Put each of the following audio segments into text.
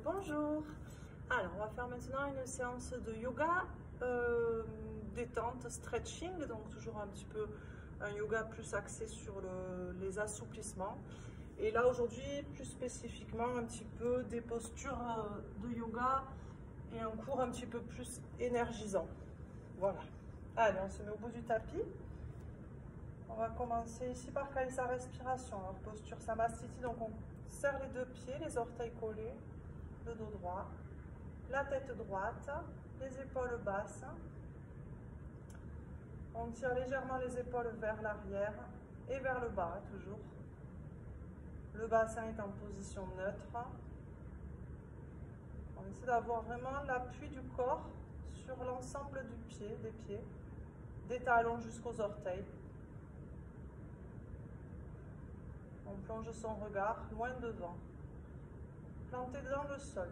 Bonjour. Alors, on va faire maintenant une séance de yoga détente, stretching, donc toujours un petit peu un yoga plus axé sur les assouplissements. Et là aujourd'hui, plus spécifiquement, un petit peu des postures de yoga et un cours un petit peu plus énergisant. Voilà. Allez, on se met au bout du tapis. On va commencer ici par caler sa respiration. Alors, posture Samasthiti, donc on serre les deux pieds, les orteils collés, le dos droit, la tête droite, les épaules basses. On tire légèrement les épaules vers l'arrière et vers le bas, toujours. Le bassin est en position neutre. On essaie d'avoir vraiment l'appui du corps sur l'ensemble des pieds, des talons jusqu'aux orteils. On plonge son regard loin devant, planté dans le sol.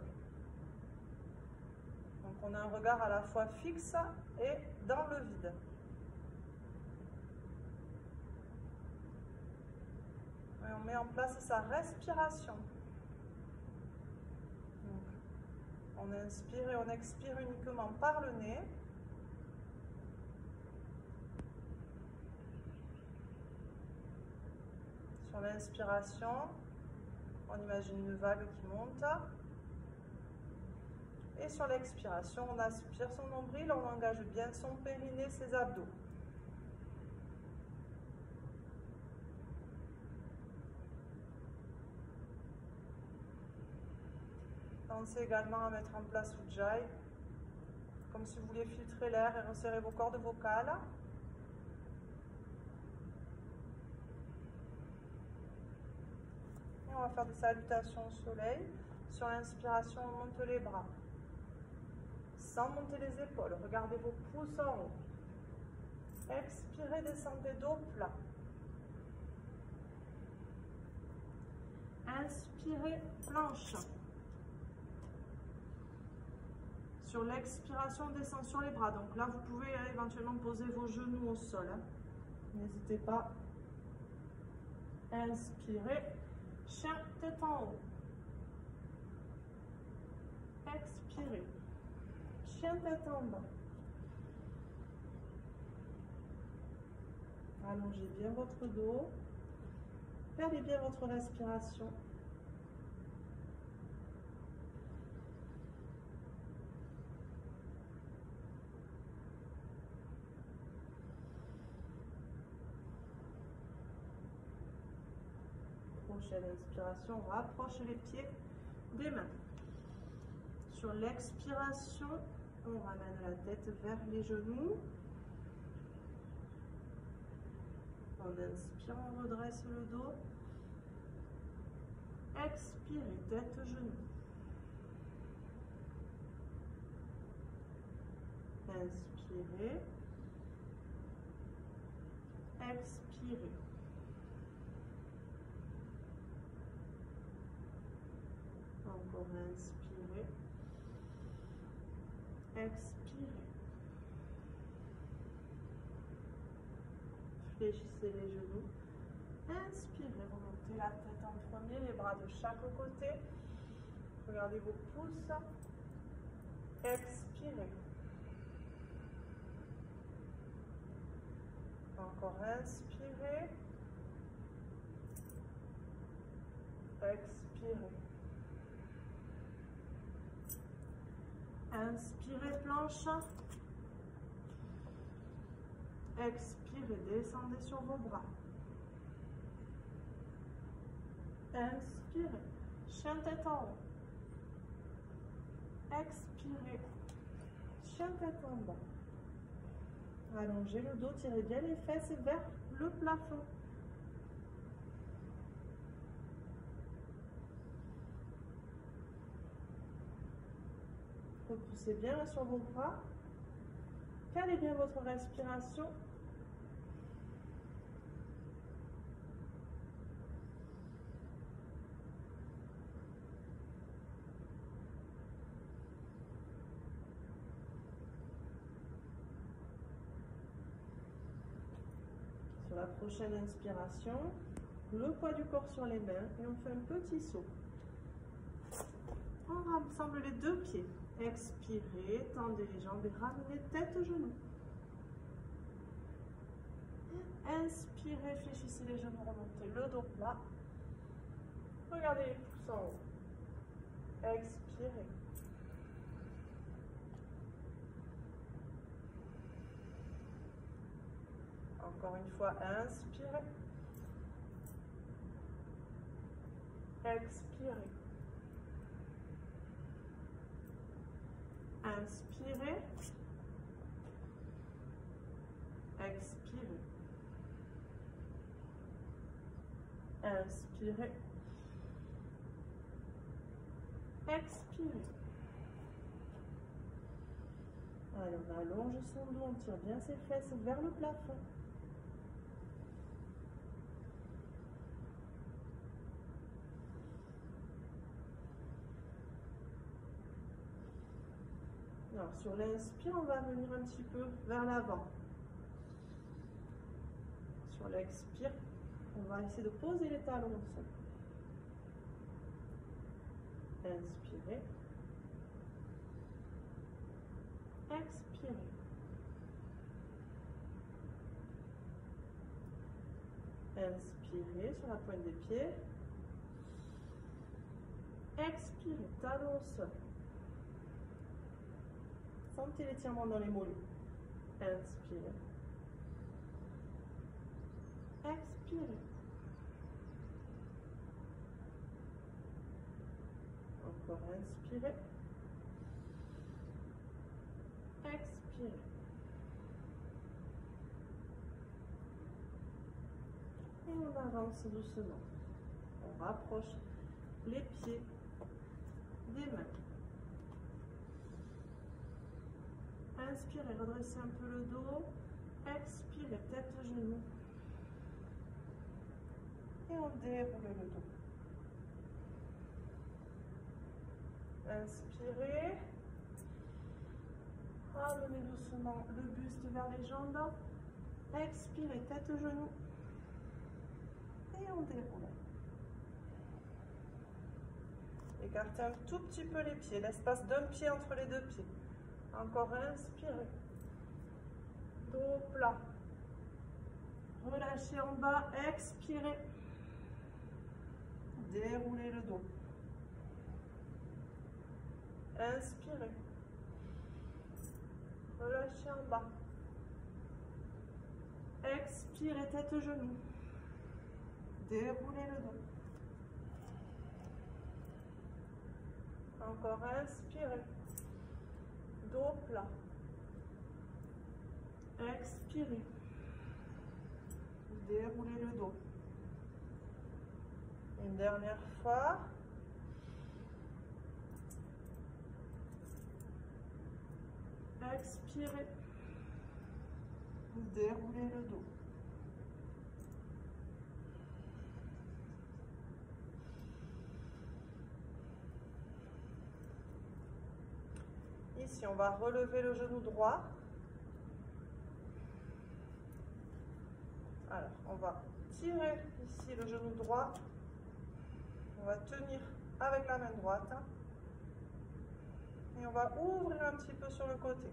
Donc on a un regard à la fois fixe et dans le vide. Et on met en place sa respiration. Donc, on inspire et on expire uniquement par le nez. Sur l'inspiration, on imagine une vague qui monte. Et sur l'expiration, on aspire son nombril, on engage bien son périnée, ses abdos. Pensez également à mettre en place Ujjayi, comme si vous vouliez filtrer l'air et resserrer vos cordes vocales. Et on va faire des salutations au soleil. Sur l'inspiration, on monte les bras, sans monter les épaules. Regardez vos pouces en haut. Expirez, descendez dos plat. Inspirez, planche. Sur l'expiration, on descend sur les bras. Donc là, vous pouvez éventuellement poser vos genoux au sol. N'hésitez pas. Inspirez, chien, tête en haut. Expirez, chien, tête en bas. Allongez bien votre dos. Perdez bien votre respiration. Prochaine inspiration, on rapproche les pieds des mains. Sur l'expiration, on ramène la tête vers les genoux. On inspire, on redresse le dos. Expirez, tête, genoux. Inspirez. Expirez. Encore inspirez. Expirez. Fléchissez les genoux. Inspirez, remontez la tête en premier, les bras de chaque côté. Regardez vos pouces. Expirez. Encore inspirez. Expirez. Inspirez, planche. Expirez, descendez sur vos bras. Inspirez, chien tête en haut. Expirez, chien tête en bas. Allongez le dos, tirez bien les fesses vers le plafond. Repoussez bien sur vos bras. Calez bien votre respiration. Sur la prochaine inspiration, le poids du corps sur les mains et on fait un petit saut. On rassemble les deux pieds. Expirez, tendez les jambes et ramenez tête, genoux. Inspirez, fléchissez les genoux, remontez le dos plat. Regardez les pouces en haut. Expirez. Encore une fois, inspirez. Expirez. Inspirez. Expirez. Inspirez. Expirez. Allez, on allonge son dos, on tire bien ses fesses vers le plafond. Alors, sur l'inspire, on va venir un petit peu vers l'avant. Sur l'expire, on va essayer de poser les talons au sol. Inspirez. Expirez. Inspirez sur la pointe des pieds. Expirez, talons au sol. Sentez l'étirement dans les mollets. Inspirez. Expirez. Encore inspirez. Expirez. Et on avance doucement. On rapproche les pieds des mains. Inspirez, redressez un peu le dos. Expirez, tête, genoux. Et on déroule le dos. Inspirez. Ramenez doucement le buste vers les jambes. Expirez, tête, genoux. Et on déroule. Écartez un tout petit peu les pieds, l'espace d'un pied entre les deux pieds. Encore inspirez. Dos plat. Relâchez en bas, expirez. Déroulez le dos. Inspirez. Relâchez en bas. Expirez, tête, genoux. Déroulez le dos. Encore inspirez. Dos plat. Expirez. Déroulez le dos. Une dernière fois. Expirez. Déroulez le dos. Ici, on va relever le genou droit. Alors, on va tirer ici le genou droit. On va tenir avec la main droite. Et on va ouvrir un petit peu sur le côté.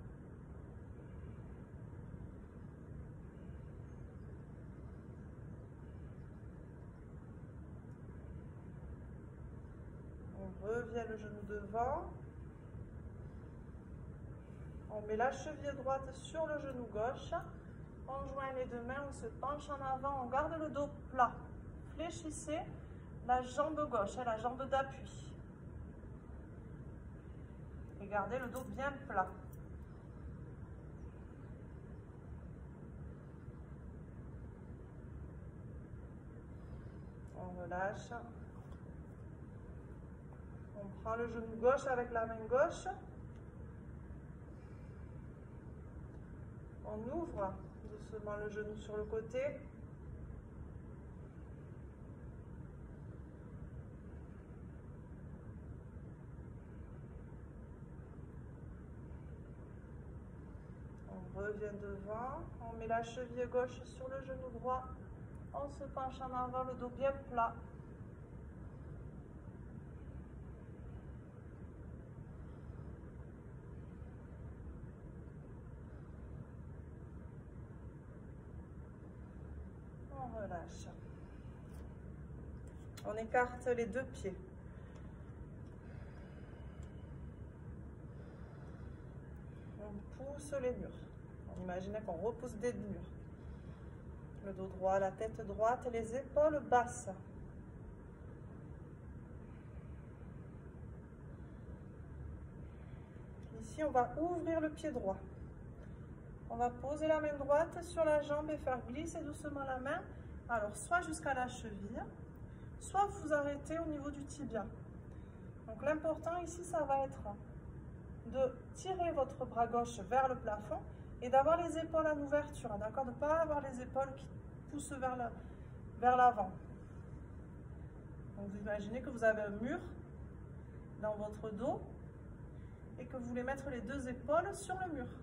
On revient le genou devant. On met la cheville droite sur le genou gauche. On joint les deux mains, on se penche en avant, on garde le dos plat. Fléchissez la jambe gauche, la jambe d'appui. Et gardez le dos bien plat. On relâche. On prend le genou gauche avec la main gauche. On ouvre doucement le genou sur le côté. On revient devant. On met la cheville gauche sur le genou droit. On se penche en avant, le dos bien plat. relâche. On écarte les deux pieds. On pousse les murs. On imagine qu'on repousse des murs. Le dos droit, la tête droite, les épaules basses. Ici, on va ouvrir le pied droit. On va poser la main droite sur la jambe et faire glisser doucement la main. Alors, soit jusqu'à la cheville, soit vous arrêtez au niveau du tibia. Donc, l'important ici, ça va être de tirer votre bras gauche vers le plafond et d'avoir les épaules en ouverture, d'accord? De ne pas avoir les épaules qui poussent vers l'avant. Donc, vous imaginez que vous avez un mur dans votre dos et que vous voulez mettre les deux épaules sur le mur.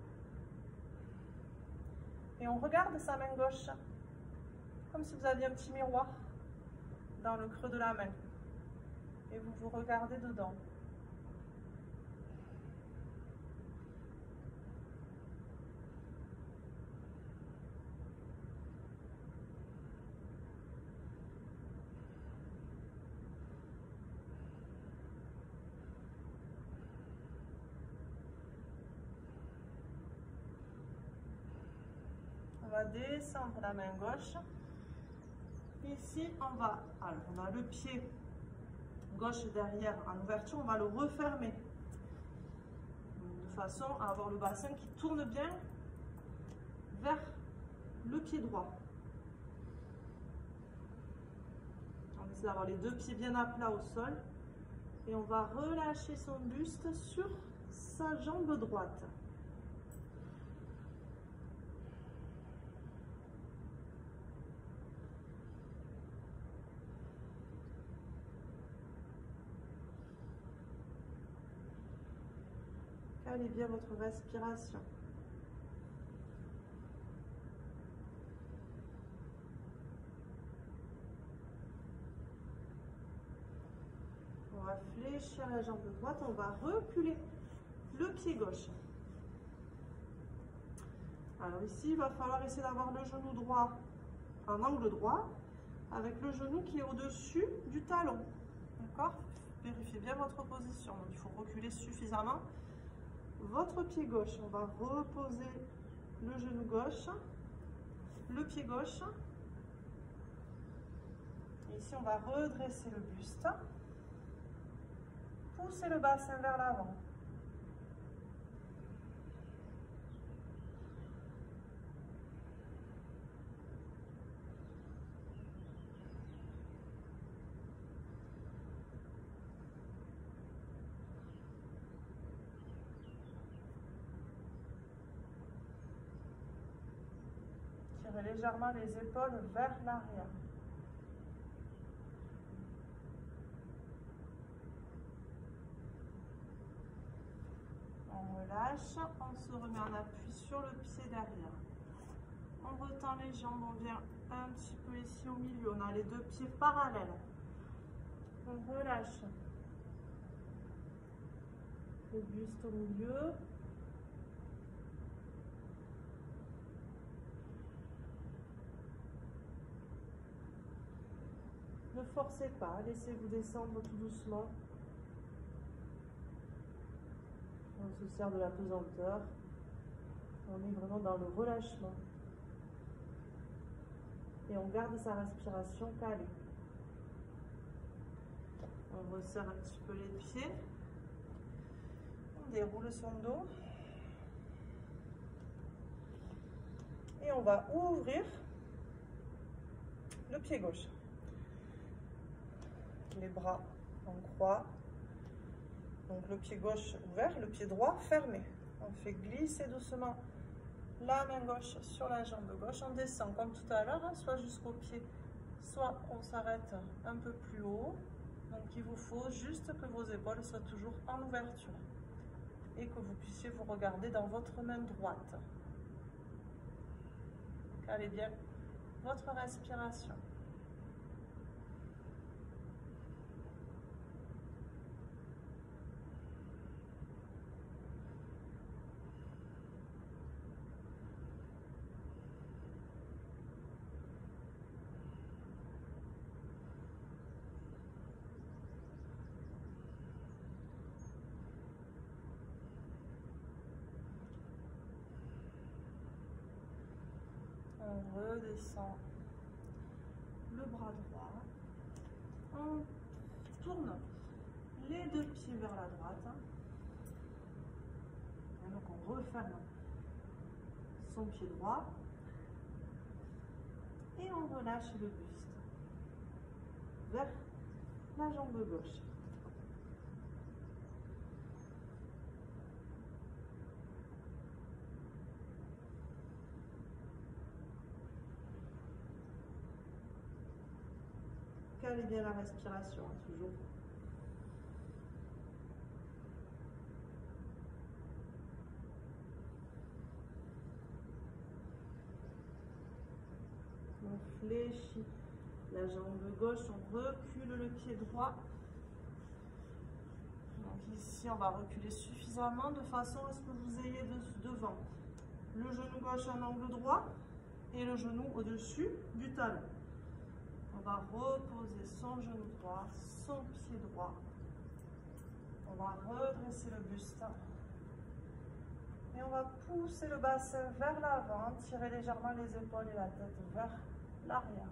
Et on regarde sa main gauche, comme si vous aviez un petit miroir dans le creux de la main. Et vous vous regardez dedans. On va descendre la main gauche. Ici, on a le pied gauche derrière en ouverture, on va le refermer de façon à avoir le bassin qui tourne bien vers le pied droit. On essaie d'avoir les deux pieds bien à plat au sol et on va relâcher son buste sur sa jambe droite. Calez bien votre respiration. On va fléchir la jambe droite, on va reculer le pied gauche. Alors ici, il va falloir essayer d'avoir le genou droit en angle droit, avec le genou qui est au-dessus du talon. D'accord? Vérifiez bien votre position. Donc, il faut reculer suffisamment votre pied gauche. On va reposer le genou gauche, le pied gauche. Et ici, on va redresser le buste. Pousser le bassin vers l'avant. Tirez légèrement les épaules vers l'arrière. On relâche, on se remet en appui sur le pied derrière. On retend les jambes, on vient un petit peu ici au milieu. On a les deux pieds parallèles. On relâche le buste au milieu. Ne forcez pas, laissez-vous descendre tout doucement. On se sert de la pesanteur. On est vraiment dans le relâchement. Et on garde sa respiration calée. On resserre un petit peu les pieds. On déroule son dos. Et on va ouvrir le pied gauche. Les bras en croix. Donc le pied gauche ouvert, le pied droit fermé. On fait glisser doucement la main gauche sur la jambe gauche. On descend comme tout à l'heure, soit jusqu'au pied, soit on s'arrête un peu plus haut. Donc il vous faut juste que vos épaules soient toujours en ouverture et que vous puissiez vous regarder dans votre main droite. Calez bien votre respiration. On redescend le bras droit. On tourne les deux pieds vers la droite. Et donc on referme son pied droit. Et on relâche le buste vers la jambe gauche. Calez bien la respiration, toujours. On fléchit la jambe gauche, on recule le pied droit. Donc ici, on va reculer suffisamment de façon à ce que vous ayez devant le genou gauche en angle droit et le genou au-dessus du talon. On va reposer son genou droit, son pied droit. On va redresser le buste. Et on va pousser le bassin vers l'avant, tirer légèrement les épaules et la tête vers l'arrière.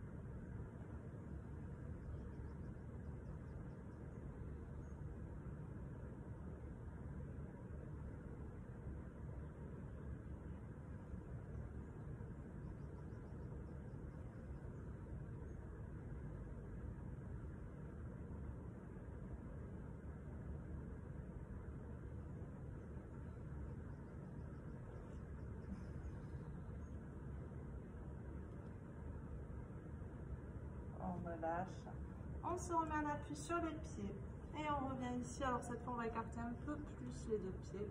On relâche. On se remet en appui sur les pieds. Et on revient ici. Alors cette fois, on va écarter un peu plus les deux pieds.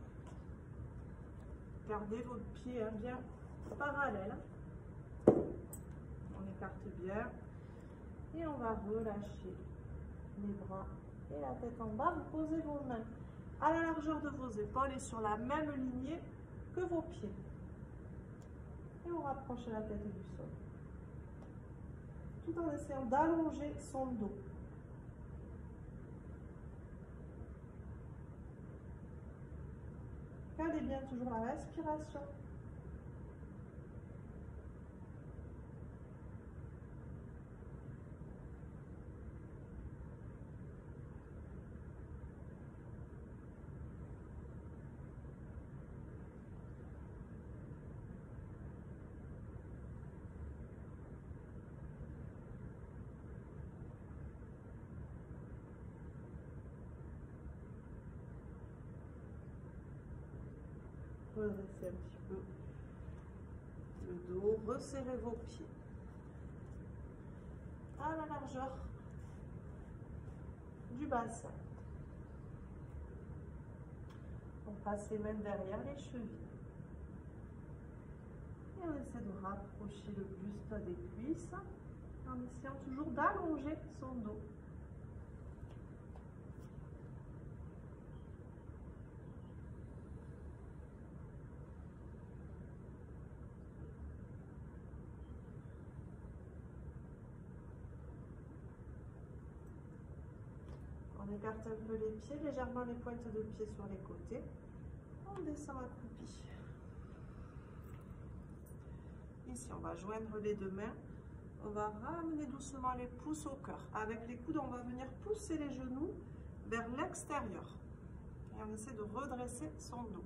Gardez vos pieds bien parallèles. On écarte bien. Et on va relâcher les bras et la tête en bas. Vous posez vos mains à la largeur de vos épaules et sur la même lignée que vos pieds. Et on rapproche la tête du sol, tout en essayant d'allonger son dos. Calez bien toujours la respiration. Redressez un petit peu le dos, resserrez vos pieds à la largeur du bassin. On passe les mains derrière les chevilles. Et on essaie de rapprocher le buste des cuisses en essayant toujours d'allonger son dos. On écarte un peu les pieds, légèrement les pointes de pied sur les côtés. On descend accroupi. Ici, on va joindre les deux mains. On va ramener doucement les pouces au cœur. Avec les coudes, on va venir pousser les genoux vers l'extérieur. Et on essaie de redresser son dos.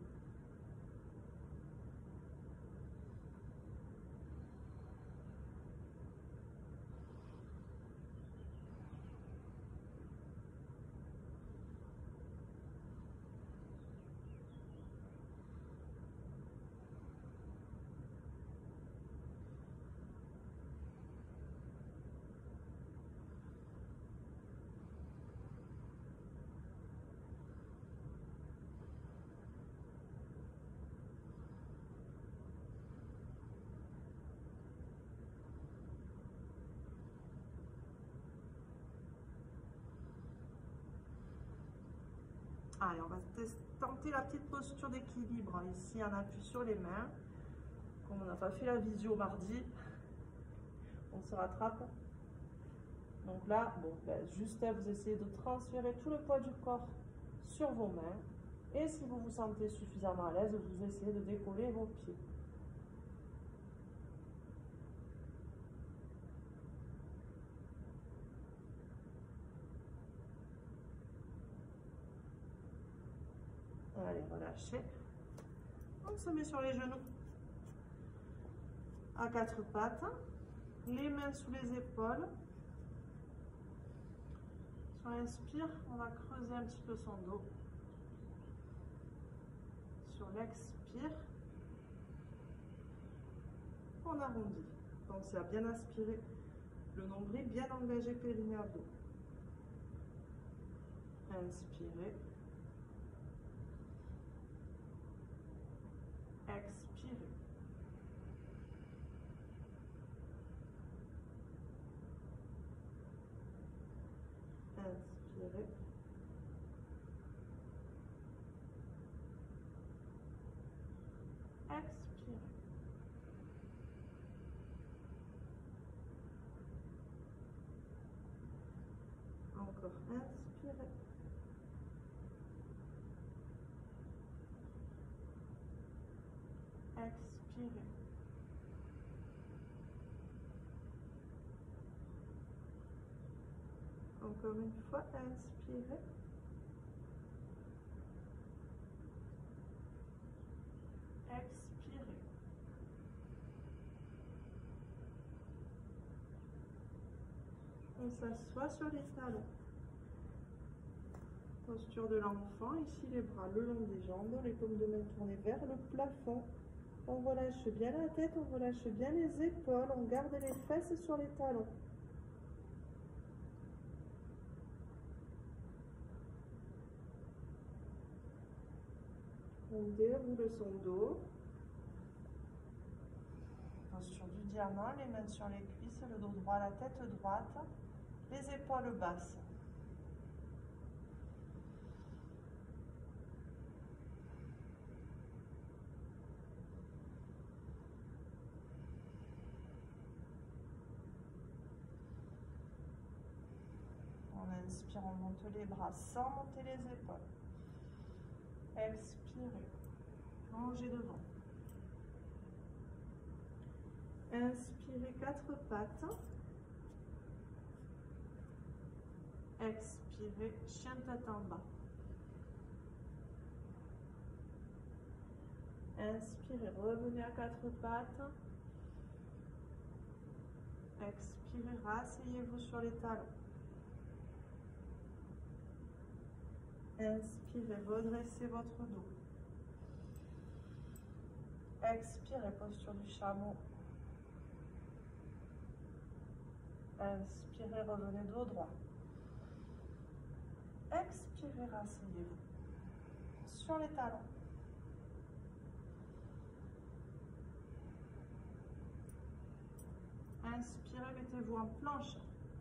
Allez, on va tenter la petite posture d'équilibre. Ici, on appuie sur les mains. Comme on n'a pas fait la visio mardi, on se rattrape. Donc là, bon, juste vous essayez de transférer tout le poids du corps sur vos mains. Et si vous vous sentez suffisamment à l'aise, vous essayez de décoller vos pieds. Allez, relâchez. On se met sur les genoux. À quatre pattes. Les mains sous les épaules. Sur l'inspire, on va creuser un petit peu son dos. Sur l'expire, on arrondit. Pensez à bien aspirer le nombril, bien engagé périnée abdos. Inspirez. Expirez. Inspirez. Expirez. Encore inspirez. Expirez. Encore une fois, inspirez. Expirez. On s'assoit sur les talons. Posture de l'enfant, ici les bras le long des jambes, les paumes de main tournées vers le plafond. On relâche bien la tête, on relâche bien les épaules, on garde les fesses sur les talons. On déroule son dos. Posture du diamant, les mains sur les cuisses, le dos droit, la tête droite, les épaules basses. On inspire, on monte les bras sans monter les épaules. Expirez. Plongez devant. Inspirez, quatre pattes. Expirez, chien tête en bas. Inspirez, revenez à quatre pattes. Expirez, rasseyez-vous sur les talons. Inspirez, redressez votre dos. Expirez, posture du chameau. Inspirez, revenez dos droit. Expirez, rasseyez-vous sur les talons. Inspirez, mettez-vous en planche.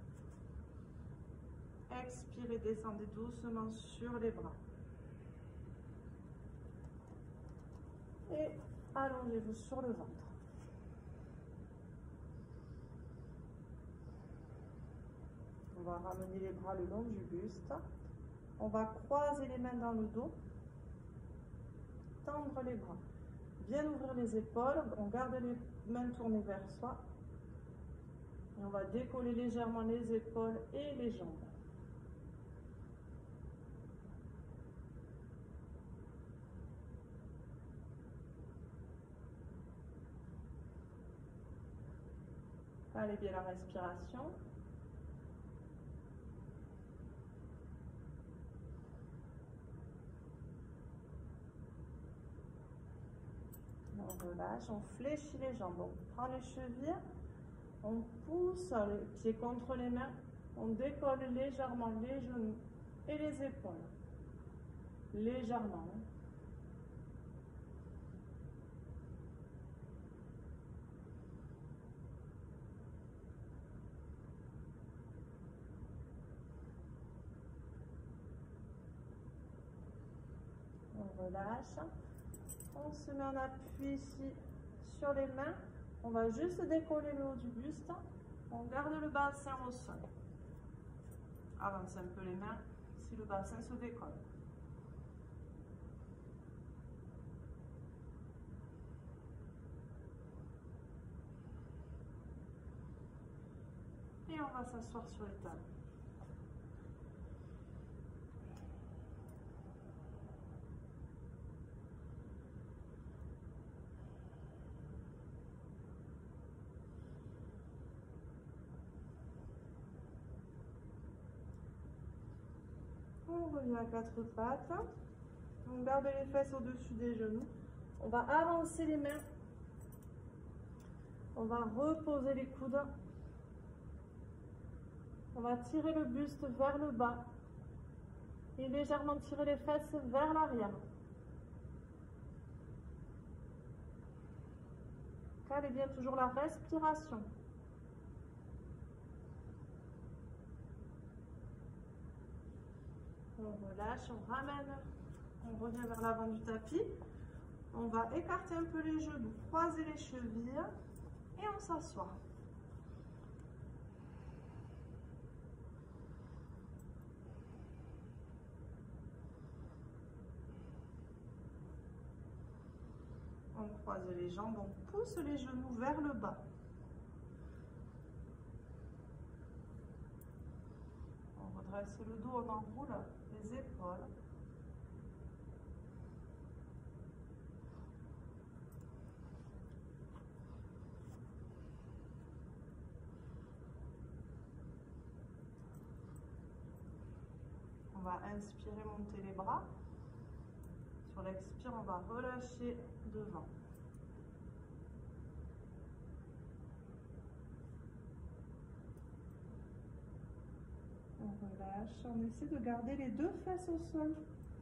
Expirez, descendez doucement sur les bras. Et allongez-vous sur le ventre. On va ramener les bras le long du buste. On va croiser les mains dans le dos. Tendre les bras. Bien ouvrir les épaules. On garde les mains tournées vers soi. Et on va décoller légèrement les épaules et les jambes. Allez bien la respiration. On relâche, on fléchit les jambes, on prend les chevilles, on pousse les pieds contre les mains, on décolle légèrement les genoux et les épaules. Légèrement. On relâche. On se met en appui ici sur les mains. On va juste décoller le haut du buste. On garde le bassin au sol. Avance un peu les mains si le bassin se décolle. Et on va s'asseoir sur les tables. On revient à quatre pattes. On garde les fesses au-dessus des genoux. On va avancer les mains. On va reposer les coudes. On va tirer le buste vers le bas et légèrement tirer les fesses vers l'arrière. Calez bien toujours la respiration. On relâche, on ramène, on revient vers l'avant du tapis. On va écarter un peu les genoux, croiser les chevilles et on s'assoit. On croise les jambes, on pousse les genoux vers le bas. On redresse le dos, on enroule les épaules. On va inspirer, monter les bras. Sur l'expire, on va relâcher devant. On relâche, on essaie de garder les deux fesses au sol.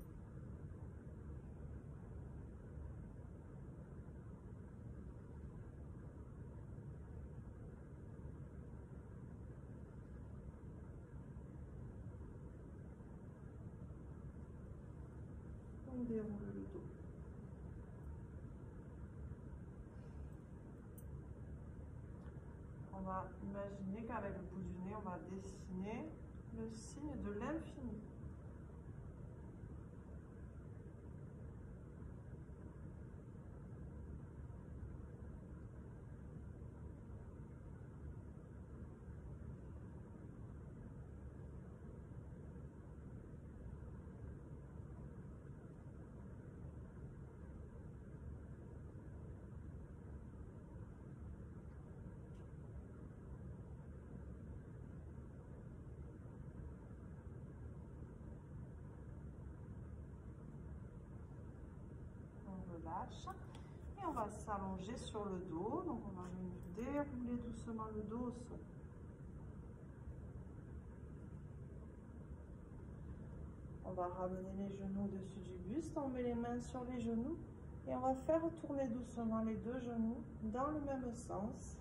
On déroule le dos. On va imaginer qu'avec le bout du nez, on va dessiner le signe de l'infini. Relâche et on va s'allonger sur le dos, donc on va dérouler doucement le dos au sol. On va ramener les genoux au-dessus du buste, on met les mains sur les genoux et on va faire tourner doucement les deux genoux dans le même sens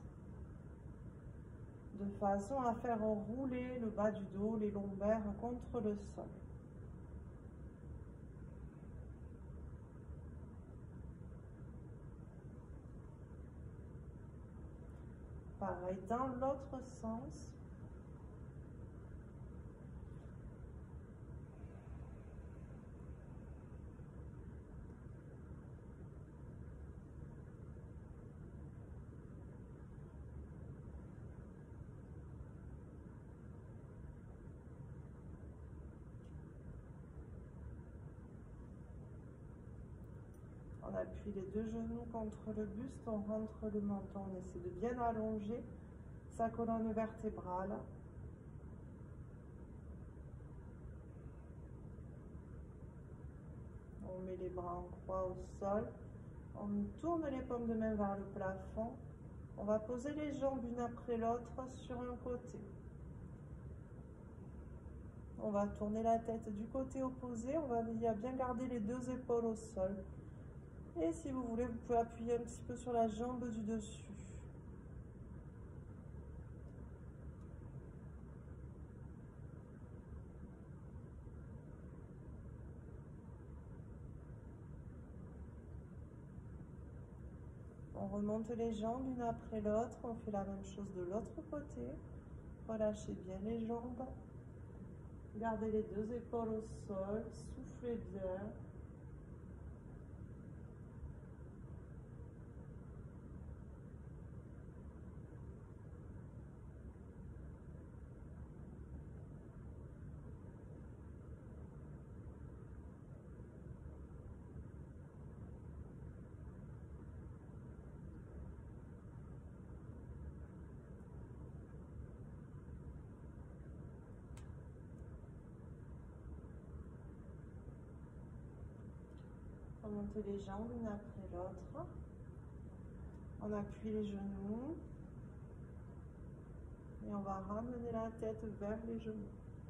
de façon à faire rouler le bas du dos, les lombaires contre le sol. Pareil dans l'autre sens. On appuie les deux genoux contre le buste, on rentre le menton, on essaie de bien allonger sa colonne vertébrale. On met les bras en croix au sol, on tourne les paumes de main vers le plafond. On va poser les jambes une après l'autre sur un côté. On va tourner la tête du côté opposé, on va bien garder les deux épaules au sol. Et si vous voulez, vous pouvez appuyer un petit peu sur la jambe du dessus. On remonte les jambes une après l'autre, on fait la même chose de l'autre côté. Relâchez bien les jambes. Gardez les deux épaules au sol, soufflez bien. On monte les jambes l'une après l'autre. On appuie les genoux. Et on va ramener la tête vers les genoux.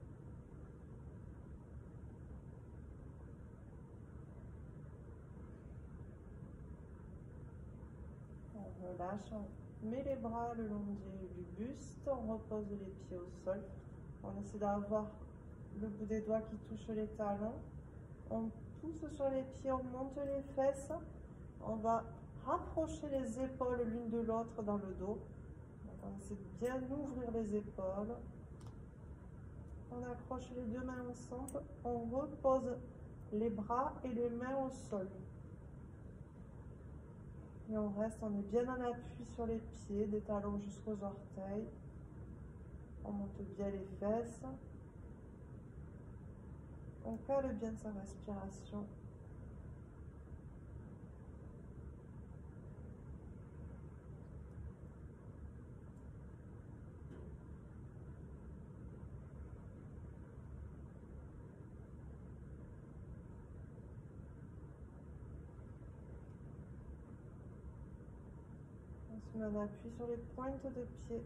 On relâche, on met les bras le long du buste, on repose les pieds au sol. On essaie d'avoir le bout des doigts qui touche les talons. On pousse sur les pieds, on monte les fesses. On va rapprocher les épaules l'une de l'autre dans le dos. Donc on essaie de bien ouvrir les épaules. On accroche les deux mains ensemble. On repose les bras et les mains au sol. Et on reste, on est bien en appui sur les pieds, des talons jusqu'aux orteils. On monte bien les fesses. On cale bien sa respiration. On se met en appui sur les pointes de pied.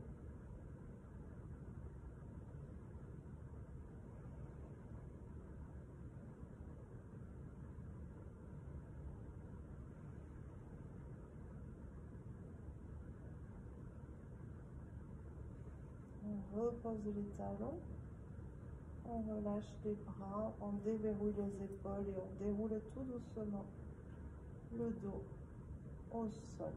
On repose les talons. On relâche les bras, on déverrouille les épaules et on déroule tout doucement le dos au sol.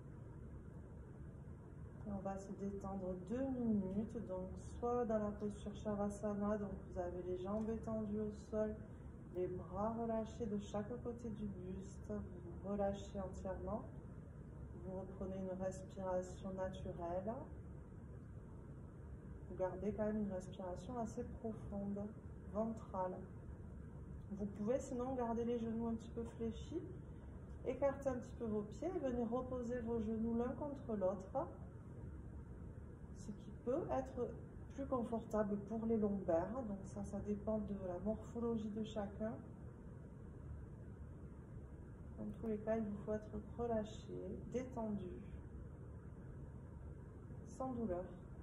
Et on va se détendre 2 minutes, donc soit dans la posture Shavasana, donc vous avez les jambes étendues au sol, les bras relâchés de chaque côté du buste, vous relâchez entièrement, vous reprenez une respiration naturelle. Vous gardez quand même une respiration assez profonde, ventrale. Vous pouvez sinon garder les genoux un petit peu fléchis, écarter un petit peu vos pieds et venir reposer vos genoux l'un contre l'autre, ce qui peut être plus confortable pour les lombaires. Donc ça dépend de la morphologie de chacun. Dans tous les cas, il vous faut être relâché, détendu, sans douleur.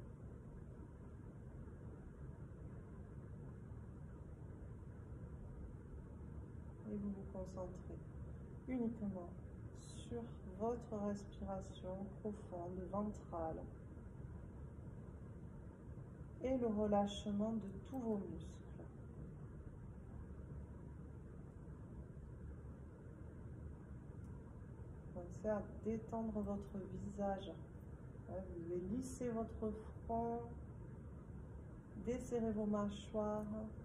Et vous vous concentrez uniquement sur votre respiration profonde, ventrale et le relâchement de tous vos muscles. Pensez à détendre votre visage. Vous devez lisser votre front, desserrer vos mâchoires.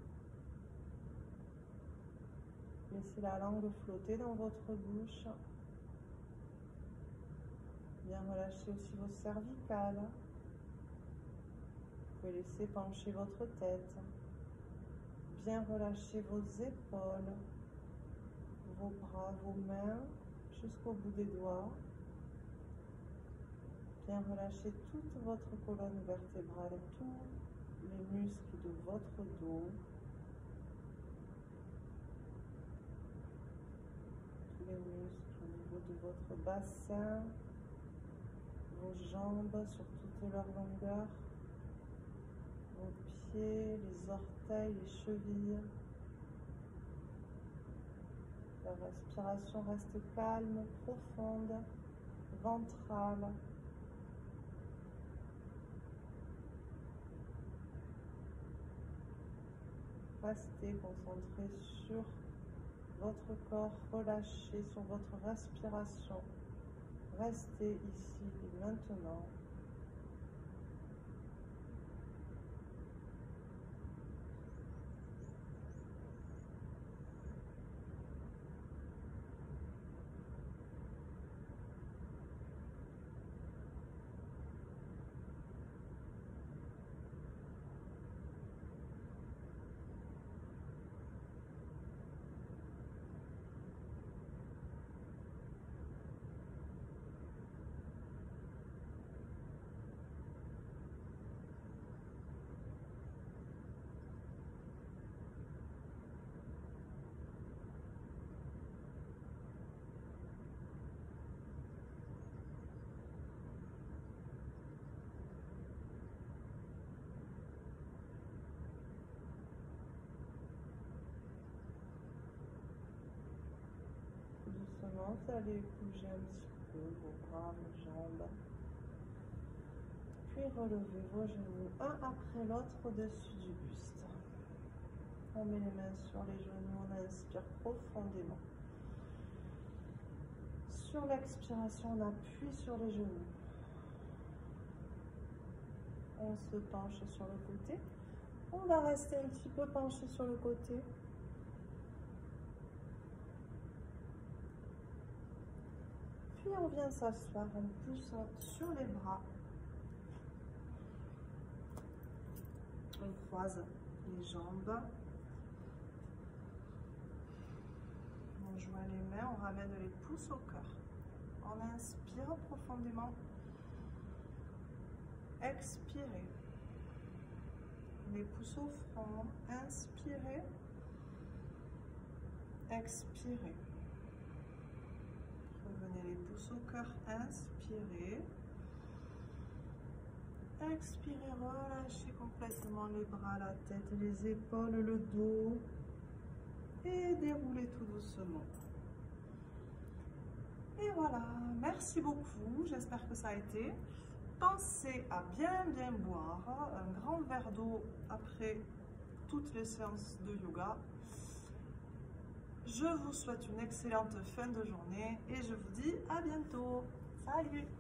Laissez la langue flotter dans votre bouche. Bien relâcher aussi vos cervicales. Vous pouvez laisser pencher votre tête. Bien relâcher vos épaules, vos bras, vos mains, jusqu'au bout des doigts. Bien relâcher toute votre colonne vertébrale, tous les muscles de votre dos. Les muscles au niveau de votre bassin, vos jambes sur toute leur longueur, vos pieds, les orteils, les chevilles. La respiration reste calme, profonde, ventrale. Restez concentré sur votre corps, relâché sur votre respiration. Restez ici et maintenant. doucement, vous allez bouger un petit peu vos bras, vos jambes. Puis relevez vos genoux un après l'autre au-dessus du buste. On met les mains sur les genoux, on inspire profondément. Sur l'expiration, on appuie sur les genoux. On se penche sur le côté. On va rester un petit peu penché sur le côté. Puis on vient s'asseoir en poussant sur les bras. On croise les jambes. On joint les mains, on ramène les pouces au cœur. On inspire profondément. Expirez. Les pouces au front. Inspirez. Expirez. Revenez les pouces au cœur. Inspirez. Expirez, relâchez complètement les bras, la tête, les épaules, le dos. Et déroulez tout doucement. Et voilà, merci beaucoup, j'espère que ça a été. Pensez à bien boire un grand verre d'eau après toutes les séances de yoga. Je vous souhaite une excellente fin de journée et je vous dis à bientôt. Salut!